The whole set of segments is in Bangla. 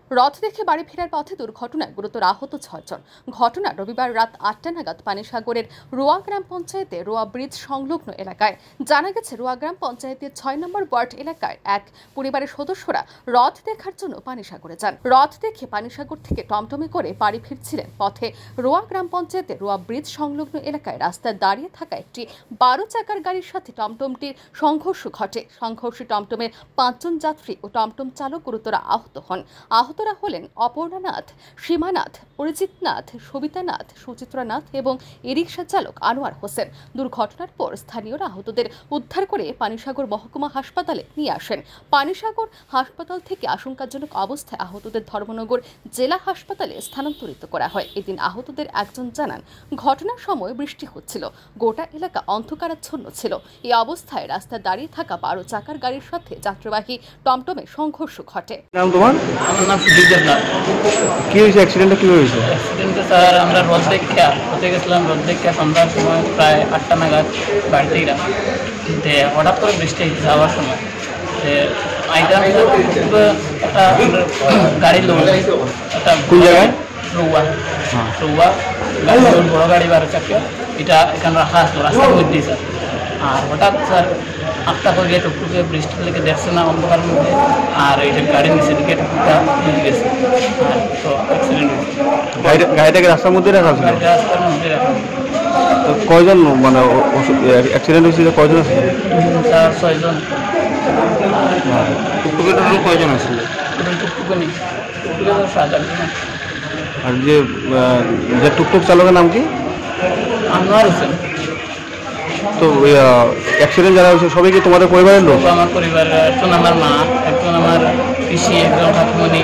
রথ দেখে বাড়ি ফেরার পথে দুর্ঘটনায় গুরুতর আহত ৬ জন। ঘটনা রবিবার রাত ৮টা নাগাদ পানিসাগরের রোয়া গ্রাম পঞ্চায়েতে রোয়া ব্রিজ সংলগ্ন এলাকায়। জানা গেছে, রোয়া গ্রাম পঞ্চায়েতের ৬ নম্বর ওয়ার্ড এলাকায় এক পরিবারের সদস্যরা রথ দেখার জন্য পানিসাগরে যান। রথ দেখে পানিসাগর থেকে টমটমে করে বাড়ি ফিরছিলেন। পথে রোয়া গ্রাম পঞ্চায়েতের রোয়া ব্রিজ সংলগ্ন এলাকায় রাস্তায় দাঁড়িয়ে থাকা একটি ১২ চাকার গাড়ির সাথে টমটমটির সংঘর্ষ ঘটে। সংঘর্ষে টমটমের ৫ জন যাত্রী ও টমটম চালক গুরুতর আহত হন। আহতরা হলেন অপর্ণা নাথ, সীমা নাথ, অরিজিৎ নাথ, সবিতা নাথ, সুচিত্রা নাথ এবং ই রিকশা চালক আনোয়ার হোসেন। দুর্ঘটনার পর স্থানীয়রা আহতদের উদ্ধার করে পানিসাগর মহকুমা হাসপাতালে নিয়ে আসেন। পানিসাগর হাসপাতাল থেকে আশঙ্কাজনক অবস্থায় আহতদের ধর্মনগর জেলা হাসপাতালে স্থানান্তরিত করা হয়। এদিন আহতদের একজন জানান, ঘটনার সময় বৃষ্টি হচ্ছিল, গোটা এলাকা অন্ধকারাচ্ছন্ন ছিল। এই অবস্থায় রাস্তায় দাঁড়িয়ে থাকা ১২ চাকার গাড়ির সাথে যাত্রীবাহী টমটমে সংঘর্ষ ঘটে। আমার নাম সুদীপ দেবনাথ। কি হয়েছে? অ্যাক্সিডেন্টটা কি হয়েছে? অ্যাক্সিডেন্টে স্যার আমরা রথ দেখা হতে গেছিলাম। রথ দেখা সন্ধ্যার সময় প্রায় ৮টা নাগাদ বাড়িতে গেলাম। হঠাৎ করে বৃষ্টি যাওয়ার সময় আইটা একটা গাড়ি লোড, একটা কোন জায়গায়? রৌয়া গাড়ি লোড, বড় গাড়ি ১২ চাকা, এটা এখানে রাখা আসলো রাস্তার মধ্যেই স্যার। আর হঠাৎ স্যার আটটা হয়ে গিয়ে টুকটুকে বৃষ্টি লেগে দেখছে না অন্ধকার মধ্যে, আর এই যে গাড়ির নিচে দিকে টুকটা মিলে গেছে। আর তো অ্যাক্সিডেন্ট হয়েছে। গাড়িটাকে রাস্তার মধ্যে রাখা ছিল? রাস্তার মধ্যে রাখা। তো কয়জন মানে অ্যাক্সিডেন্ট হয়েছিল? কয়জন আছে? ৬ জন। টুকটুকে টোটাল কয়জন আসছিল? টুকটুকে নেই, টুকটুকে ৭-৮ জন। আর যে টুকটুক চালকের নাম কি? আনোয়ার হোসেন। তো অ্যাক্সিডেন্ট যারা হয়েছে সবাই কি তোমাদের পরিবারের লোক? আমার পরিবার, একজন আমার মা, একজন আমার পিসি, একজন ঠাকুমনি।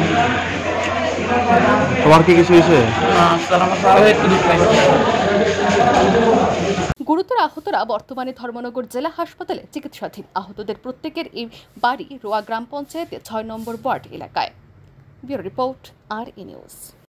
তোমার কি কিছু হয়েছে? গুরুতর আহতরা বর্তমানে ধর্মনগর জেলা হাসপাতালে চিকিৎসাধীন। আহতদের প্রত্যেকের এই বাড়ি রোয়া গ্রাম পঞ্চায়েতের ৬ নম্বর ওয়ার্ড এলাকায়। Bureau report, RE news.